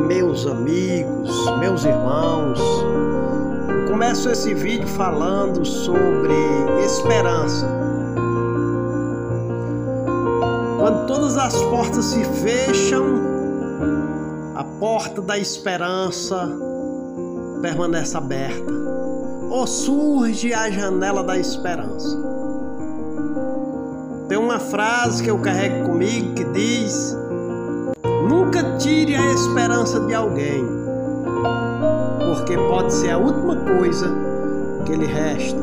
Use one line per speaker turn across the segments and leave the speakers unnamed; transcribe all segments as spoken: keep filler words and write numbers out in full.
meus amigos, meus irmãos. Eu começo esse vídeo falando sobre esperança. Quando todas as portas se fecham, a porta da esperança permanece aberta, ou surge a janela da esperança. Tem uma frase que eu carrego comigo que diz: nunca tire a esperança de alguém, porque pode ser a última coisa que lhe resta.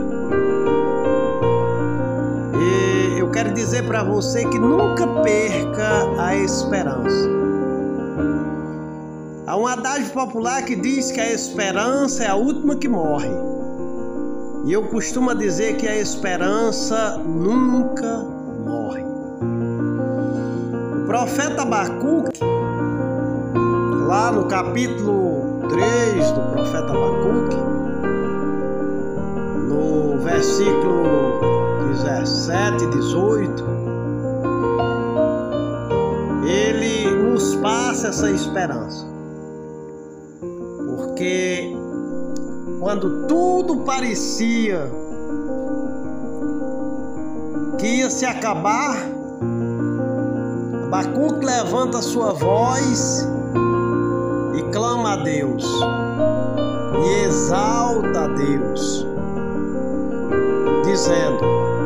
E eu quero dizer para você que nunca perca a esperança. Há um adágio popular que diz que a esperança é a última que morre. E eu costumo dizer que a esperança nunca morre. O profeta Abacuque, lá no capítulo três do profeta Abacuque, no versículo dezessete e dezoito, ele nos passa essa esperança. Porque quando tudo parecia que ia se acabar, Abacuque levanta a sua voz e clama a Deus, e exalta a Deus, dizendo: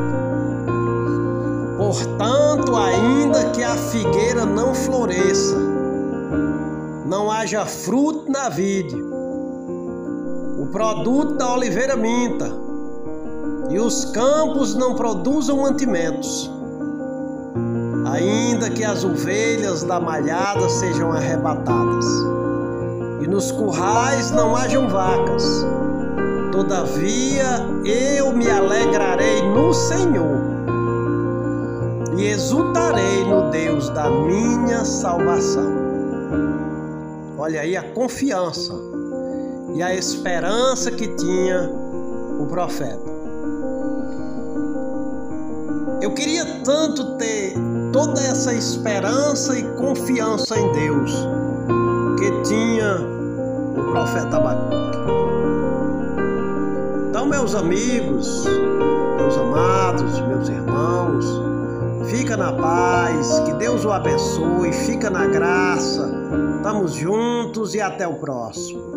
portanto, ainda que a figueira não floresça, não haja fruto na vide, o produto da oliveira minta, e os campos não produzam mantimentos, ainda que as ovelhas da malhada sejam arrebatadas, e nos currais não hajam vacas, todavia eu me alegrarei no Senhor, e exultarei no Deus da minha salvação. Olha aí a confiança e a esperança que tinha o profeta. Eu queria tanto ter toda essa esperança e confiança em Deus que tinha o profeta Abacuque. Então, meus amigos, meus amados, meus irmãos, fica na paz, que Deus o abençoe, fica na graça. Estamos juntos e até o próximo.